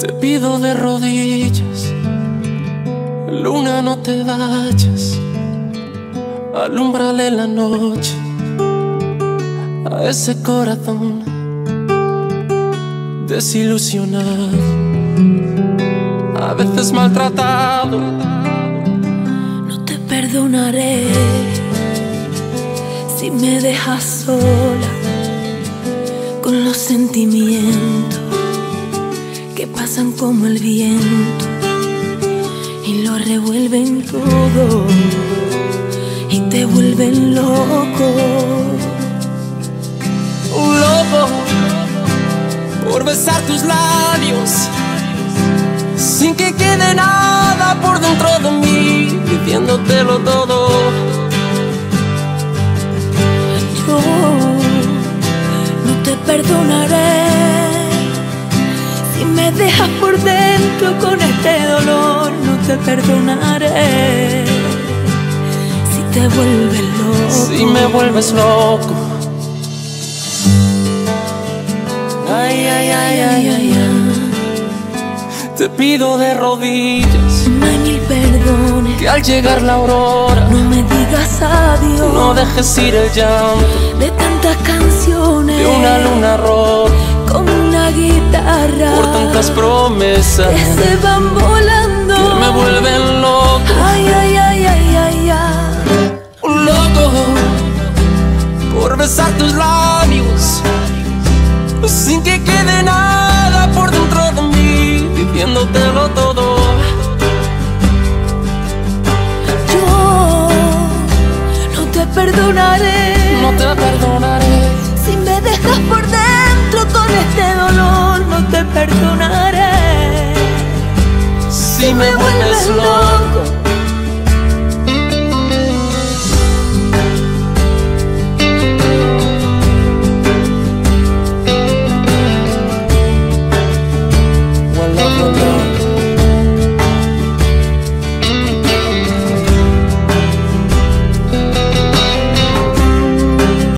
Te pido de rodillas, luna, no te vayas. Alúmbrale la noche a ese corazón desilusionado, a veces maltratado. No te perdonaré si me dejas sola con los sentimientos que pasan como el viento y lo revuelven todo y te vuelven loco. Un loco por besar tus labios sin que quede nada por dentro de mí, pidiéndotelo todo. Yo no te perdonaré si me dejas por dentro con este dolor. No te perdonaré si te vuelves loco. Si me vuelves loco. Ay, ay, ay, ay, ay, ay. Te pido de rodillas, No hay mil perdones, que al llegar la aurora no me digas adiós. no dejes ir el llanto De tantas canciones, de una luna rota como una guitarra, por tantas promesas que se van volando, que me vuelven loco. ay, ay, ay, ay, ay, ay. Un loco por besar tus labios sin que quede nada por dentro de mí, pidiéndotelo todo. Yo no te perdonaré, No te perdonaré si me dejas por dentro con este dolor. No te perdonaré si me vuelves loco.